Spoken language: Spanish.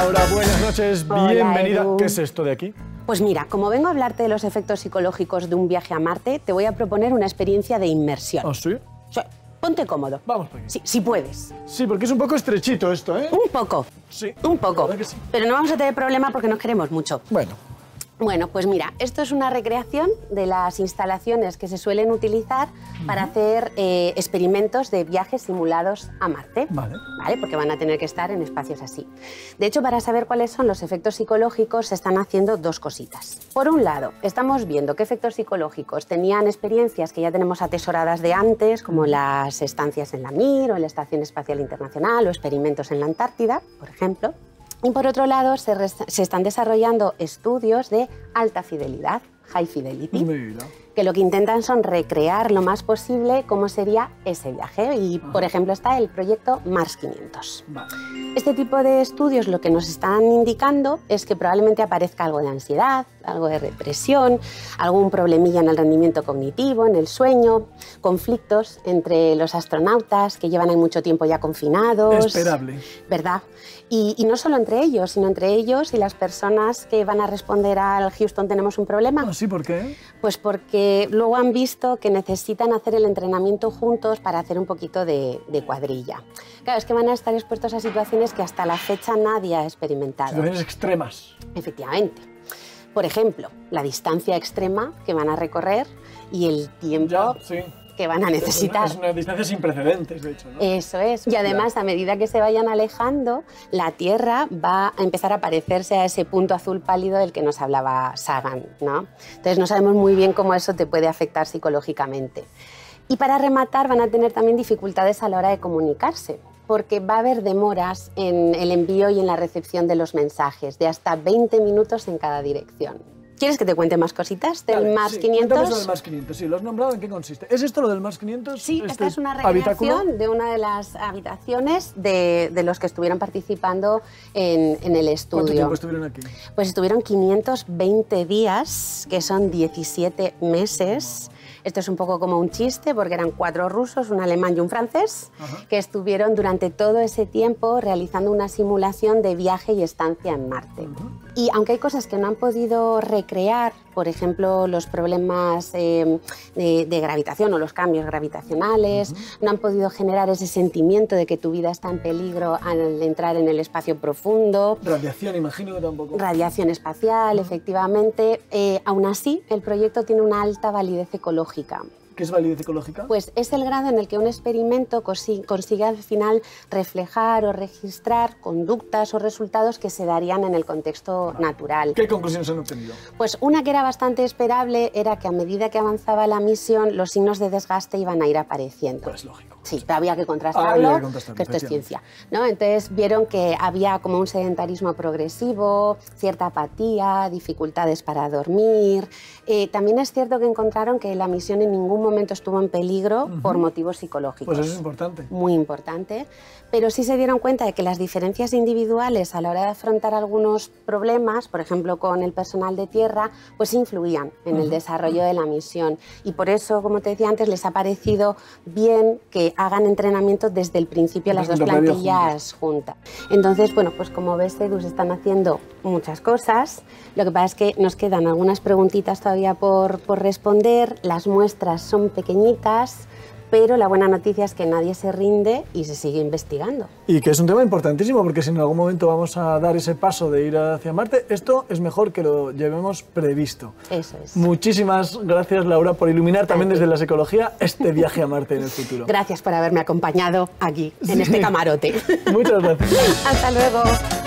Laura, buenas noches, bienvenida. Edu. ¿Qué es esto de aquí? Pues mira, como vengo a hablarte de los efectos psicológicos de un viaje a Marte, te voy a proponer una experiencia de inmersión. ¿Ah, sí? O sea, ponte cómodo. Vamos por aquí. Sí, si puedes. Sí, porque es un poco estrechito esto, ¿eh? Un poco. Sí. Un poco. La verdad que sí. Pero no vamos a tener problema porque nos queremos mucho. Bueno, pues mira, esto es una recreación de las instalaciones que se suelen utilizar para hacer experimentos de viajes simulados a Marte. Vale. ¿Vale? Porque van a tener que estar en espacios así. De hecho, para saber cuáles son los efectos psicológicos, se están haciendo dos cositas. Por un lado, estamos viendo qué efectos psicológicos tenían experiencias que ya tenemos atesoradas de antes, como las estancias en la Mir o en la Estación Espacial Internacional o experimentos en la Antártida, por ejemplo. Y por otro lado, se están desarrollando estudios de alta fidelidad, high fidelity, Mira. que lo que intentan son recrear lo más posible cómo sería ese viaje. Y, por ejemplo, está el proyecto Mars 500. Vale. Este tipo de estudios lo que nos están indicando es que probablemente aparezca algo de ansiedad, algo de depresión, algún problemilla en el rendimiento cognitivo, en el sueño, conflictos entre los astronautas que llevan ahí mucho tiempo ya confinados. Esperable. ¿Verdad? Y no solo entre ellos, sino entre ellos y las personas que van a responder al Houston tenemos un problema. ¿Ah, sí? ¿Por qué? Pues porque luego han visto que necesitan hacer el entrenamiento juntos para hacer un poquito de cuadrilla. Claro, es que van a estar expuestos a situaciones que hasta la fecha nadie ha experimentado. Situaciones extremas. Efectivamente. Por ejemplo, la distancia extrema que van a recorrer y el tiempo Ya, sí. que van a necesitar. Es una distancia sin precedentes, de hecho, ¿no? Eso es. Y además, a medida que se vayan alejando, la Tierra va a empezar a parecerse a ese punto azul pálido del que nos hablaba Sagan, ¿no? Entonces, no sabemos muy bien cómo eso te puede afectar psicológicamente. Y para rematar, van a tener también dificultades a la hora de comunicarse, porque va a haber demoras en el envío y en la recepción de los mensajes, de hasta 20 minutos en cada dirección. ¿Quieres que te cuente más cositas del Vale, Mars sí, 500? cuéntame lo del Mars 500, sí, ¿lo has nombrado? ¿En qué consiste? ¿Es esto lo del Mars 500? Sí, esta es una habitáculo? recreación de una de las habitaciones de los que estuvieron participando en el estudio. ¿Cuánto tiempo estuvieron aquí? Pues estuvieron 520 días, que son 17 meses. Esto es un poco como un chiste, porque eran 4 rusos, un alemán y un francés, que estuvieron durante todo ese tiempo realizando una simulación de viaje y estancia en Marte. Y aunque hay cosas que no han podido recrear, por ejemplo, los problemas de gravitación o los cambios gravitacionales, no han podido generar ese sentimiento de que tu vida está en peligro al entrar en el espacio profundo. Radiación, imagino que tampoco. Radiación espacial, efectivamente. Aún así, el proyecto tiene una alta validez ecológica. ¿Qué es validez ecológica? Pues es el grado en el que un experimento consigue al final reflejar o registrar conductas o resultados que se darían en el contexto natural. ¿Qué conclusiones han obtenido? Pues una que era bastante esperable era que a medida que avanzaba la misión, los signos de desgaste iban a ir apareciendo. Pues lógico. Sí, pero había que contrastarlo, Había que contrastarlo, que esto es efectivamente. ciencia, ¿no? Entonces vieron que había como un sedentarismo progresivo, cierta apatía, dificultades para dormir. También es cierto que encontraron que la misión en ningún momento estuvo en peligro por motivos psicológicos. Pues eso es importante. Muy importante, pero sí se dieron cuenta de que las diferencias individuales a la hora de afrontar algunos problemas, por ejemplo con el personal de tierra, pues influían en el desarrollo de la misión. Y por eso, como te decía antes, les ha parecido bien que hagan entrenamiento desde el principio las dos plantillas juntas. Entonces, bueno, pues como ves, Edu, se están haciendo muchas cosas. Lo que pasa es que nos quedan algunas preguntitas todavía por responder. Las muestras son pequeñitas, pero la buena noticia es que nadie se rinde y se sigue investigando. Y que es un tema importantísimo, porque si en algún momento vamos a dar ese paso de ir hacia Marte, esto es mejor que lo llevemos previsto. Eso es. Muchísimas gracias, Laura, por iluminar también desde la psicología este viaje a Marte en el futuro. Gracias por haberme acompañado aquí, en este camarote. Muchas gracias. Hasta luego.